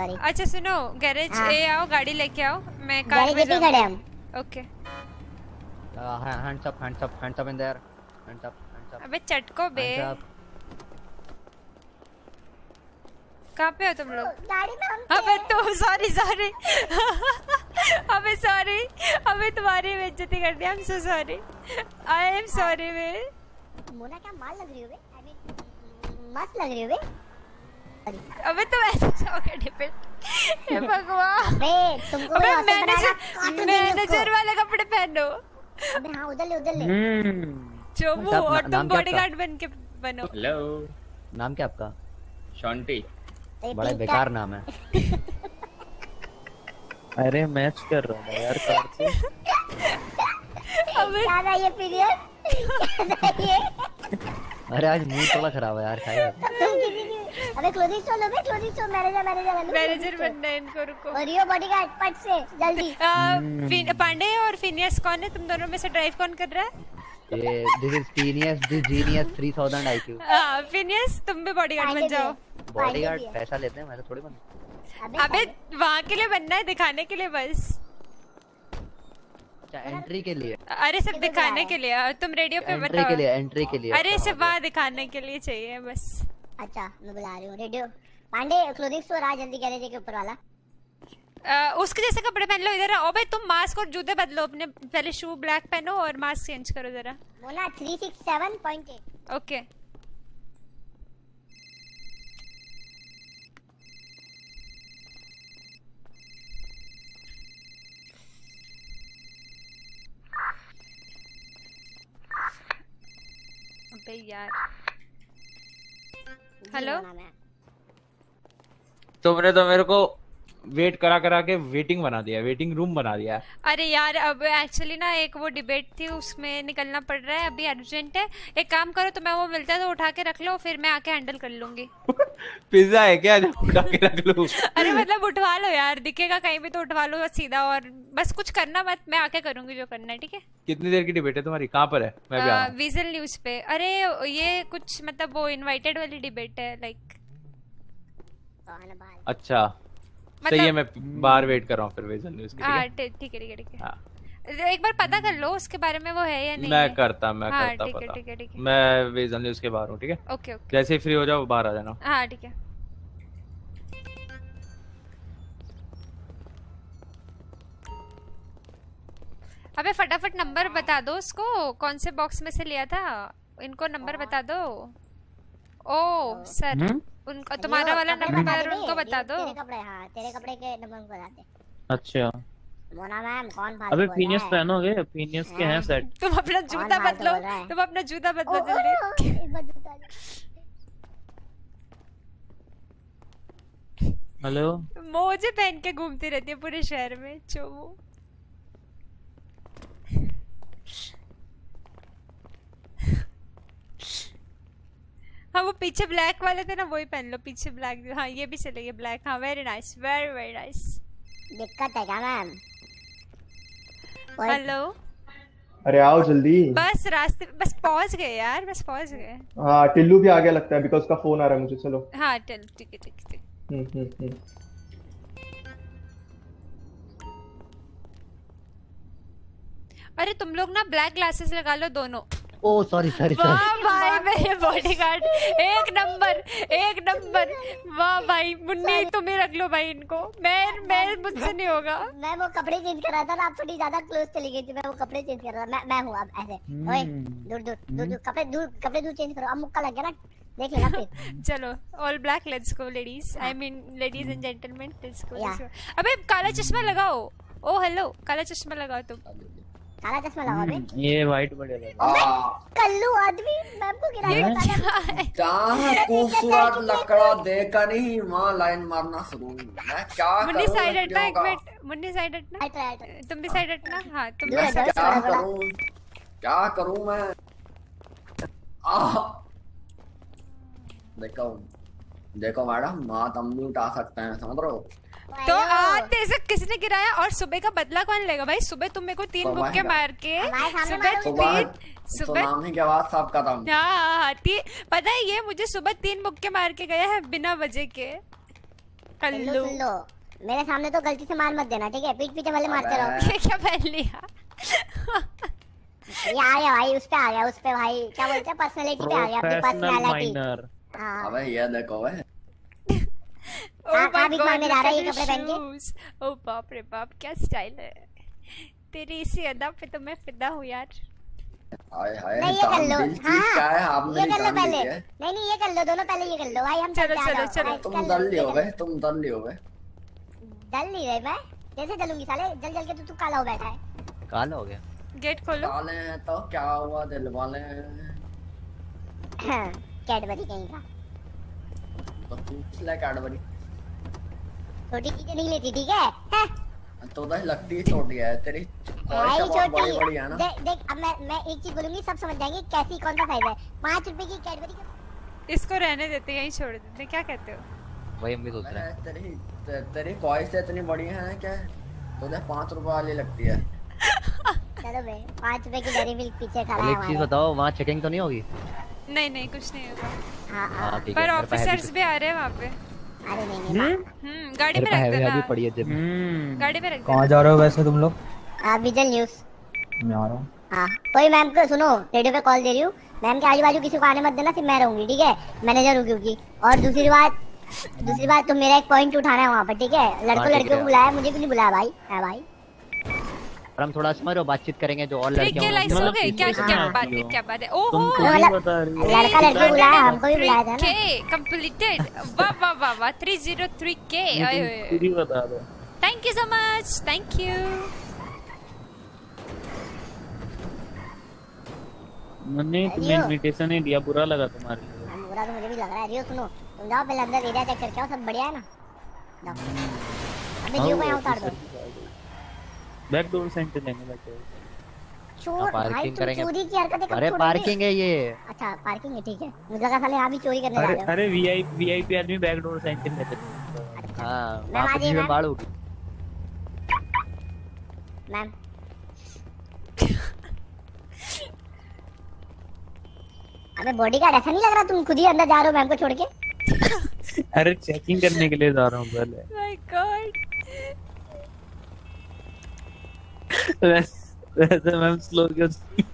Sorry. अच्छा सुनो, garage ए आओ, गाड़ी लेके आओ, मैं कार गैरेज में पे खड़े हम। Okay. Hands up in there, hands up. अबे चटको बे, कहाँ पे हो तुम लोग? गाड़ी में हम। अबे तो सॉरी अबे सॉरी, अबे तुम्हारी बेइज्जती कर दी। I am so sorry, I am sorry बे। मोना क्या माल लग रही हो बे, आई मीन मस्त लग रही हो बे। अबे तुम ऐसे जाओगे डिपेंड। हे भगवान। अबे तुमको अबे मैनेजर वाले कपड़े पहनो। अबे हाँ उधर ले। चोमू, और तुम बॉडीगार्ड बन के बनो। हेलो, नाम क्या आपका? शॉन्टी। बड़ा बेकार नाम है। अरे मैच कर रहा हूँ यार कार से। अबे क्या है ये पीरियड? अरे आज मूड थोड़ा खराब है यार, खाएगा। अबे क्लोथिंग स्टोर लो बे, क्लोथिंग स्टोर मैनेजर बनना है इनको। रुको, और ये बॉडीगार्ड पट से जल्दी। पांडे और फिनियस कौन है? तुम दोनों में से ड्राइव कौन कर रहा है? ये this is Phineas the genius 3000 IQ। Phineas तुम भी बॉडीगार्ड बन जाओ। बॉडीगार्ड पैसा लेते हैं, मैं तो थोड़ी बन। अबे वहाँ के लिए बनना है, दिखाने के लिए बस। अच्छा एंट्री के लिए? अरे सब दिखाने के लिए। तुम रेडियो पे बताओ। एंट्री के लिए। अरे सिर्फ वहाँ दिखाने के लिए चाहिए बस। अच्छा मैं बुला रही हूँ रेडियो। पांडे क्लोथिंग स्टोर आ जल्दी, गैरेज के ऊपर वाला। उसके जैसे कपड़े पहन लो इधर। ओ भाई तुम मास्क और जूते बदलो अपने, पहले शू ब्लैक पहनो और मास्क चेंज करो जरा। मोना 367.8। ओके अबे यार। हेलो, तुमने तो मेरे को वेट करा के वेटिंग बना दिया, वेटिंग रूम बना दिया। अरे यार अब एक्चुअली ना एक वो डिबेट थी, उसमें निकलना पड़ रहा है, अभी अर्जेंट है। एक काम करो, तो मैं वो मिलता है तो उठा के रख लो, फिर मैं आके हैंडल कर लूंगी। पिज्जा है क्या जो उठा के रख लूं? अरे मतलब उठवा लो यार, दिखेगा कहीं भी तो उठवा लो सीधा, और बस कुछ करना मत, मैं आके करूंगी जो करना है। ठीक है? कितनी देर की डिबेट है तुम्हारी? कहाँ पर है? मैं भी आ रहा हूं। विजल न्यूज पे। अरे ये कुछ मतलब वो इनवाइटेड वाली डिबेट है लाइक। अच्छा सही है, मैं बाहर वेट कर रहा हूँ फिर विजल न्यूज के। हाँ ठीक है। एक बार पता कर लो उसके बारे में, वो है या नहीं। मैं करता ठीक है। मैं विजल न्यूज के बाहर हूँ। ठीक है ओके जैसे ही फ्री हो जाओ बाहर आ जाना। हाँ ठीक है। अबे फटाफट नंबर बता दो उसको, कौन से बॉक्स में से लिया था, इनको नंबर बता दो। ओ सर उनका तुम्हारा वाला नंबर उनको बता दो। तेरे कपड़े, हाँ तेरे कपड़े के नंबर उनको बता दे। अच्छा मोना मैम कौन फालतू अबे फिनियस पहनोगे? फिनियस के हैं सेट। तुम अपना जूता बदलो, जल्दी। हेलो, मोजे पहन के घूमती रहती है पूरे शहर में चोमू। हाँ वो पीछे ब्लैक वाले थे ना, वही पहन लो पीछे ब्लैक। हाँ ये भी चलेगा ब्लैक। हाँ वेरी नाइस, वेरी नाइस। दिक्कत है क्या मैम? हेलो, अरे आओ जल्दी। बस रास्ते, बस पहुंच गए यार, बस पहुंच गए। हाँ टिल्लू भी आ गया लगता है, बिकॉज उसका फोन आ रहा है मुझे। चलो हाँ चल ठीक है। अरे तुम लोग ना ब्लैक ग्लासेस लगा लो दोनों। Oh sorry. वाह भाई मेरे बॉडीगार्ड, एक नंबर। वाह भाई मुन्नी तुम ही रख लो भाई इनको, मैं मुझसे नहीं होगा। मैं वो कपड़े चेंज कर रहा था ना, आप थोड़ी ज्यादा क्लोज चली गई थी। मैं वो कपड़े चेंज कर रहा था, मैं हूँ अब ऐसे। ओए दूर कपड़े चेंज करो, अब मुक्का लग गया ना, देख लेना फिर। चलो all black, let's go ladies, I mean ladies and gentleman, let's go. अबे काला चश्मा लगाओ। ओ हेलो, काला चश्मा लगाओ तुम। काला चश्मा लगाओ बे। ये वाइट बढ़िया कल्लू आदमी मैम को गिराया। क्या खूबसूरत लकड़ा देकर ही वहाँ लाइन मारना शुरू। मैं क्या करूं? मुन्नी साइड हटना, एक मिनट मुन्नी साइड हटना। तुम भी साइड हटना। हाँ तुम भी क्या करूं मैं? देखो मैडम, माँ हम भी उठा सकते हैं, समझ रहे हो? तो आज ऐसे किसने गिराया? और सुबह का बदला कौन लेगा भाई? सुबह तुम मेरे को 3 मुक्के मार के, सुबह नाम ही क्या बात साहब का था। हाँ पता है ये मुझे सुबह 3 मुक्के मार के गया है बिना वजह के। पिल्लू सुन लो, मेरे सामने तो गलती से मार मत देना, ठीक है? पीठ पीछे वाले मारते रहो। ये क्या पहन लिया? ये आ गया भाई, उस पे आ गया, उस पे भाई क्या बोलते हैं, पर्सनालिटी पे आ गया, अपनी पर्सनालिटी। हाँ अबे ये देखो बे, कहाँ भीख मांगने जा रहा है ये कपड़े पहन के? ओ बाप रे बाप, क्या स्टाइल है तेरी, इसी अदा पे तो मैं फिदा हूँ यार। हाय हाय नहीं ये कर लो, चीज क्या है हाँ आपने ये कर लो जान पहले, ली है। नहीं ये कर लो, दोनों पहले ये कर लो भाई, हम चलो, चलते हैं, चलो, आ जाओ। तुम दल लियो बे, तुम दल लियो बे। डल नहीं रही मैं, कैसे डलूंगी साले, जल जल के तो तू काला हो बैठा है। काला हो गया। गेट खोलो। काले हैं तो क्या हुआ दिल वाले, कैडबरी कहीं का, तो पूछ ले कैडबरी। छोटी चीजें नहीं लेती, ठीक है? हैं? तो लगती है छोटी है तेरी, भाई बहुत बड़ी छोटी बड़ी है ना। देख अब मैं एक चीज बोलूंगी, सब समझ जाएंगे कैसी कौन सा साइज है। 5 रुपए की कैडबरी का, इसको रहने देते, यहीं छोड़ देते, क्या कहते हो? वही हम भी सोच रहे हैं। तेरी कॉइस इतनी बड़ी है क्या, तुझे 5 रुपए वाली लगती है? चलो बे, 5 रुपए की डेयरी मिल्क पीछे खड़ा है एक चीज हमारे। बताओ, वहाँ चेकिंग तो नहीं होगी? नहीं कुछ नहीं होगा, हाँ ठीक है। पर ऑफिसर्स भी आ रहे हैं वहाँ पे। अरे नहीं गाड़ी में रख देना, पड़ी है जेब में। गाड़ी में रख देना। कहाँ जा रहे हो वैसे तुम लोग? विजल न्यूज। मैं आ रहा हूँ। हाँ कोई मैम को सुनो, रेडियो पे कॉल दे रही हूँ, मैम के आजू बाजू किसी को आने मत देना, सिर्फ मैं रहूंगी, ठीक है? मैनेजर हूँ क्योंकि। और दूसरी बात तुम मेरा एक पॉइंट उठाना है वहाँ पर, ठीक है? लड़कियों को बुलाया, मुझे भी नहीं बुलाया भाई। है भाई, और हम थोड़ा समझ और बातचीत करेंगे जो और लड़कियां लाइक हो गए, क्या बात है? ओहो लड़का लड़की बुलाया, हमको भी बुलाया था ना। के कंप्लीटेड, वाह 303 के। बता दो। Thank you so much, thank you. मैंने तुम्हें इनविटेशन ही दिया, बुरा लगा तुम्हारे लिए। बुरा तो मुझे भी लग रहा है। रियो सुनो, तुम जाओ पहले अंदर एरिया चेक करके आओ, सब बढ़िया है ना? अबे रियो को यहाँ उतार दो। बैक डोर सेंटर लेने लगे। चोर भाई, तुम चोरी की हरकतें कब अरे छोड़ोगे? पार्किंग है ये। अच्छा पार्किंग है, ठीक है। मुझे लगा साले यहाँ भी चोरी करने जा रहे हो। अरे वीआईपी आदमी बैक डोर सेंटर लेते हैं। हाँ मैम वहाँ आ पे जाइए, जीवन मैम। बाढ़ होगी। मैम अबे बॉडीगार्ड, ऐसा नहीं लग रहा तुम खुद ही अंदर जा रहे हो मैम को छोड़ के? अरे चेकिंग करने के लिए जा रहा हूँ पहले। माय गॉड, वैसे मैम स्लो क्यों?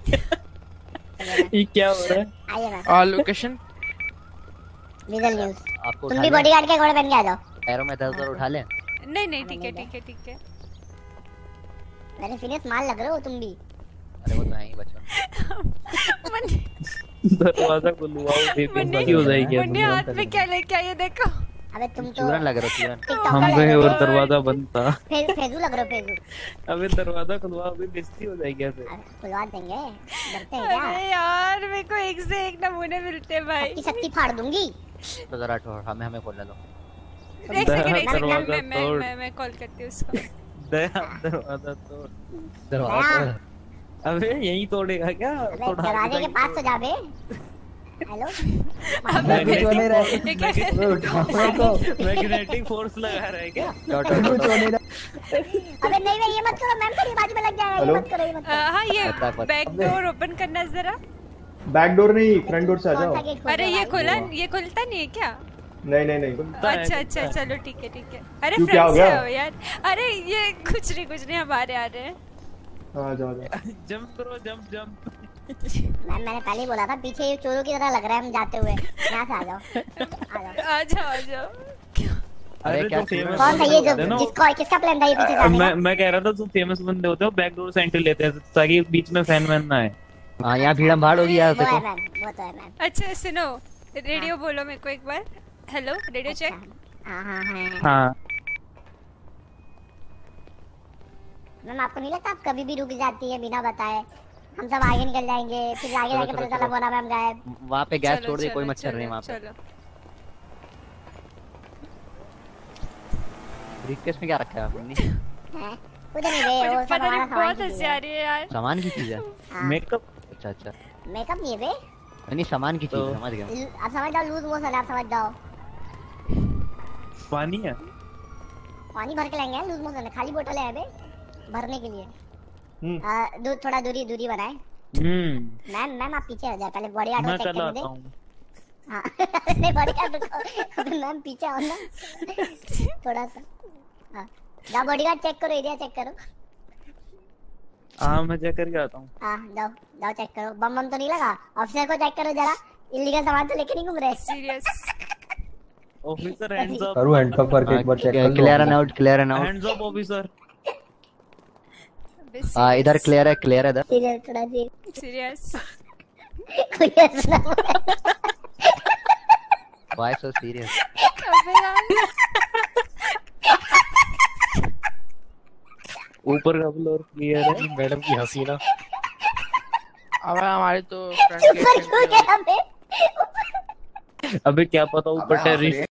ये क्या हो रहा है? आइए मैम। Location vigil news. आपको तुम भी बॉडीगार्ड के घोड़े पहन के आ जाओ। पैरों में दर्द और उठा लें। नहीं ठीक है। मैंने फिनिश माल लग रहे हो तुम भी। अरे वो तो है ही बच्चों। दरवाजा खुलवाओ, बेइज्जती हो जाएगी। मुन्ने हाथ में क्या लेके आए, देखो। अबे तुम तो चूरन लग रहा है, चूरन। हम गए और दरवाजा बंद था। फेजू लग रहे हो, फेजू। अबे दरवाजा खुलवाओ, अभी बेइज्जती हो जाएगी ऐसे। खुलवा देंगे, डरते हैं क्या? अरे यार मेरे को एक से एक नमूने मिलते हैं भाई। आपकी शक्ति फाड़ दूंगी। तो जरा ठोर, हमें खोल लो। एक सेकंड, मैं कॉल करती हूँ उसको। दरवाजा तोड़। दरवाजा अबे यही तोड़ेगा क्या? दरवाजे के पास तो जा बे। हेलो मैग्नेटिक फोर्स लगा रहा है क्या? अबे नहीं ये मत करो मैम, तेरी बाजू में लग जाएगा। ये मत करो, ये मत करो। हाँ ये बैक डोर ओपन करना जरा। बैक डोर नहीं, फ्रंट डोर से आ कौन सा जाओ। गेट खोल अरे रहा ये है ये खुलता नहीं है क्या? नहीं। अच्छा चलो ठीक है। अरे क्यों, क्या हो फ्रेंड्स गया? हो यार। अरे ये कुछ नहीं हमारे आ रहे हैं। हाँ जाओ। जंप करो, जंप। मैम मैंने पहले ही बोला था, पीछे ये चोरों की तरह लग रहा है हम जाते हुए। यहाँ से आ जाओ। आ जाओ। अरे क्या कौन था ये जो किसका प्लान था ये पीछे जाने का? मैं कह रहा था तुम फेमस बंदे होते हो, बैक डोर सेंटर लेते हैं ताकि बीच में फैन वैन ना आए। हाँ यहाँ भीड़ भाड़ होगी यार, वो है देखो। मैम, वो तो है मैम। अच्छा सुनो, रेडियो बोलो मेरे को एक बार। Hello radio check. हाँ मैम आपको नहीं लगता आप कभी भी रुक जाती है बिना बताए? हम सब आगे निकल जाएंगे, फिर आगे जाके पता चला बोला मैम गायब। वहाँ पे गैस चलो, छोड़ दे, कोई चलो, मच्छर नहीं चलो, वहाँ पे। चलो। ब्रीफकेस में क्या रखा है आपने? हैं? कुछ नहीं बे, वो सब पता हमारा नहीं सामान बहुत की हंसी चीज़ आ है। रही है यार। सामान की चीज है? हाँ, मेकअप। अच्छा। मेकअप नहीं है बे। नहीं सामान की चीज, तो- समझ गया। आप समझ जाओ, लूज मोशन आप समझ जाओ। पानी है। पानी भर के लाएंगे, लूज मोशन है, खाली बोतल है बे भरने के लिए। थोड़ा दूरी बनाए। मैम आप पीछे आ जाए, पहले बॉडी आर्ट मैं चेक कल करने आता दे। हूँ। हाँ नहीं बॉडीगार्ड रुको मैम पीछे आओ ना थोड़ा सा। हाँ जाओ बॉडीगार्ड चेक करो एरिया चेक करो। हाँ मैं चेक करके आता हूँ। हाँ जाओ जाओ चेक करो बम बम तो नहीं लगा। ऑफिसर को चेक करो जरा इलीगल सामान तो लेके नहीं घूम रहे। Serious officer hands up. करूँ हैंडकफ करके एक बार चेक कर लो। Clear and out clear and out. Hands up officer. इधर क्लियर है इधर। सीरियस थोड़ा सीरियस कोई ऐसा ना व्हाई सो सीरियस? अबे यार ऊपर का फ्लोर क्लियर है। मैडम की हंसी ना। अबे हमारी तो फ्रंट ऊपर क्यों गया बे? अबे क्या पता ऊपर टेररिस्ट